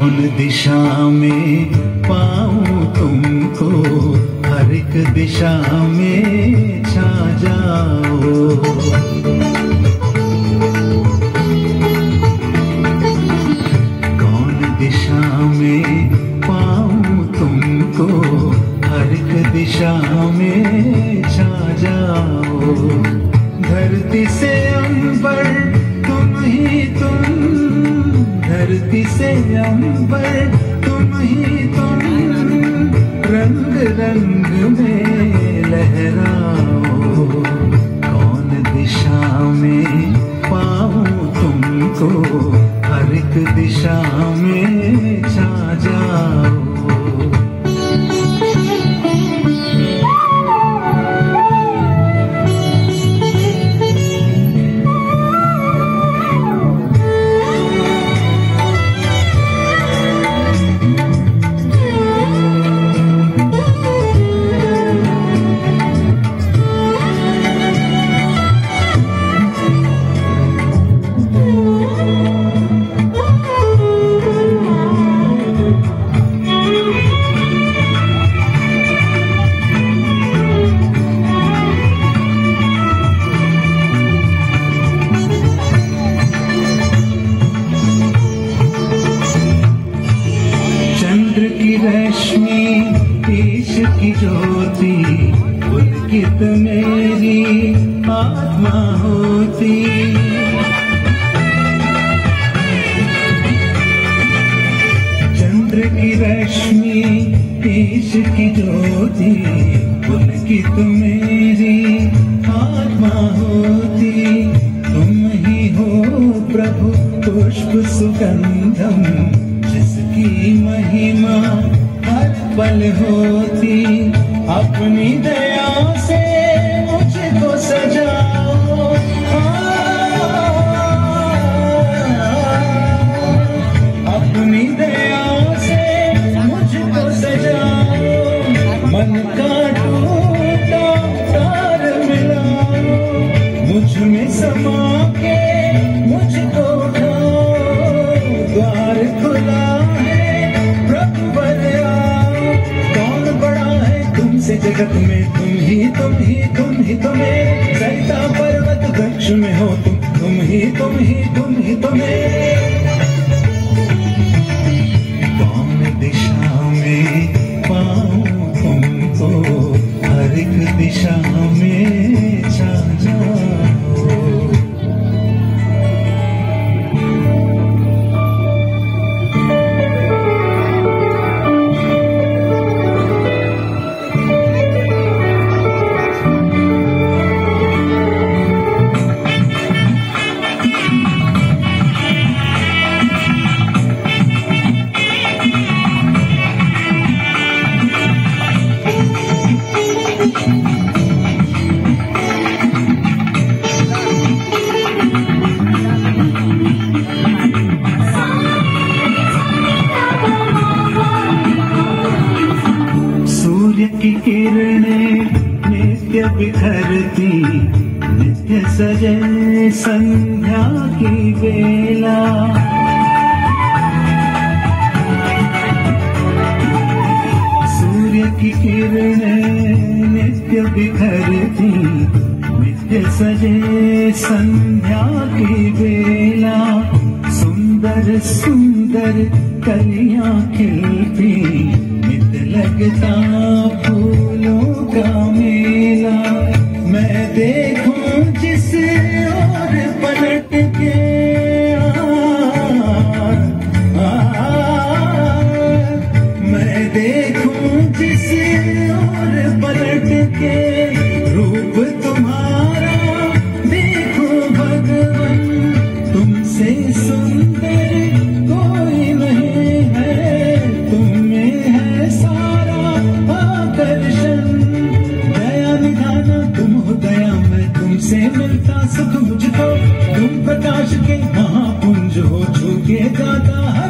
दिशा में पाऊं तुमको, हर एक दिशा में छा जाओ। कौन दिशा में पाऊं तुमको, हर एक दिशा में छा जाओ। धरती से अंबर तुम ही तुम, धरती से अंबर तुम ही तुम, रंग रंग में लहराओ। कौन दिशा में पाऊं तुमको, हर एक दिशा में छा जाओ। रश्मि ईश की ज्योति, पुलकित मेरी आत्मा होती। चंद्र की रश्मि ईश की ज्योति, पुलकित मेरी आत्मा होती। तुम ही हो प्रभु पुष्प सुगंधम, जिसकी महिमा हर पल होती। अपनी दया से मुझको सजाओ, अपनी दया से मुझको सजाओ। मन का टूटा तार मिलाओ, मुझ में समा के मुझको उठाओ। द्वार खुला जगत में तुम ही तुम ही तुम ही तुम्हें, सरिता पर्वत वृक्ष में हो तुम ही तुम ही तुम ही तुम्हें। कौन दिशा में पाऊं तुमको, हर एक दिशा में छा जाओ। की किरणें नित्य बिखरती, नित्य सजे संध्या की बेला। सूर्य की किरणें नित्य बिखरती, नित्य सजे संध्या की बेला। सुंदर सुंदर कलियां खिलती, लगता फूलों का मेला। मैं देखूं जिस ओर पलट के, मैं देखूं जिस ओर पलट के, रूप तुम्हारा देखो भगवन। तुमसे सुंदर कोई नहीं है, तुम्हें है सारा आकर्षण। दया निधाना तुम हो दया, मैं तुमसे मिलता सुख मुझको। तुम प्रकाश के महापुंज हो, छू के जाता है